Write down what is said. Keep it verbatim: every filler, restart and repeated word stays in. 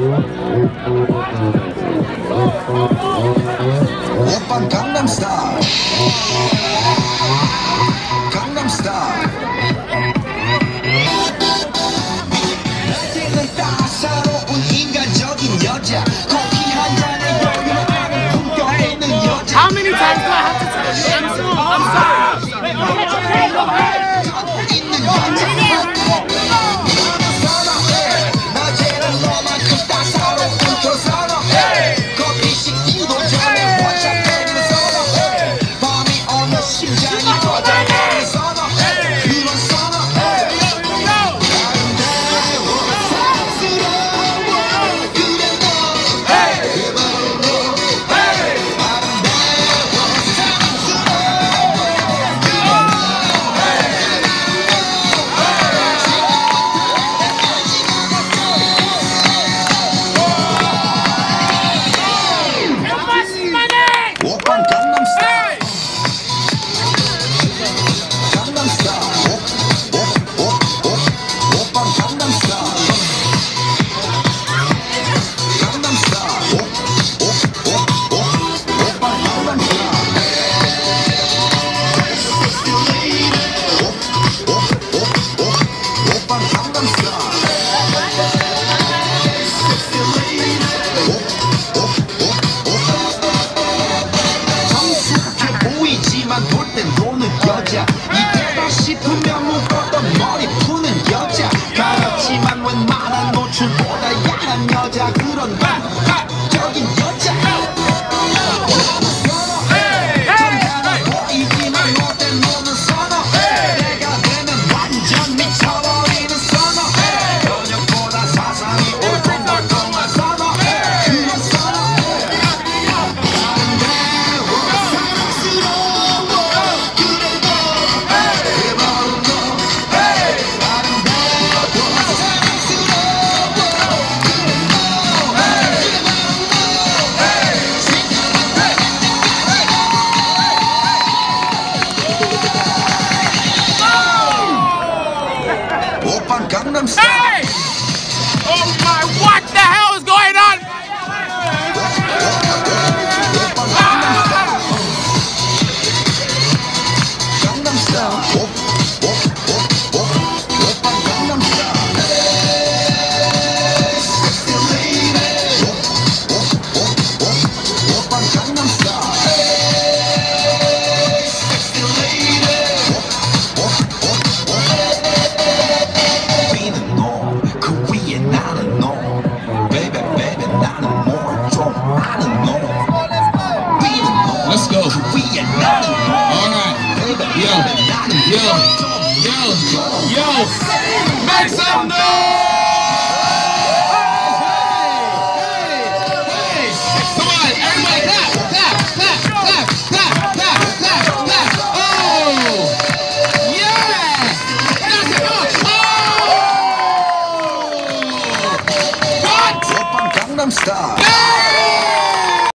오빤 강남스타일 강남스타일 낮에는 따사로운 인간적인 여자 커피 한 잔에 여유를 아는 품격 있는 여자 How many times do I have to tell you? I'm so, I'm sorry. 있는 여자 낮에는 너만큼 따사로운 그 선어해 커피 식기도 전에 원샷 때리는 선어해 밤이 오면 심장이 터져나는 선어해 그런 선어해 아름다워 사랑스러워 그래 너 그바로 너 아름다워 사랑스러워 오빤 강남스타일 강남스타일 오빤 강남스타일 강남스타일 오빤 강남스타일 오빤 강남스타일 성숙해 보이지만 볼 땐 노는 여자 이때다 싶으면 묶었던 머리 푸는 여자 가볍지만 웬만한 노출보다 야한 여자 그런 감각적인 여자 점잖아 보이지만 못된 노는 선어해 내가 되면 완전 미쳐버리는 선어해 저녁보다 사상이 올통덜통한 선어해 그런 선어해 아름다워 사랑스러워 그래 너 그바로 너 아름다워 사랑스러워 그래 너 오빤 강남스타일 Hey! Oh my, what the hell is going on? 오빤 강남스타일 강남스타일 오빤 강남스타일 Sexy lady 오빤 강남스타일 Sexy lady 위는 너, 그 위에 나는 너 Baby baby 나는 뭘 좀 아는 너 위는 너, Let's go. 그 위에 나는 너 Alright. Baby Yo. baby 나는 Yo. Yo. Yo. Make some noise! Come on, everybody clap, clap, clap, clap, clap, clap, clap, clap. Oh! Yeah! That's it. Oh! What? 오빤 강남스타일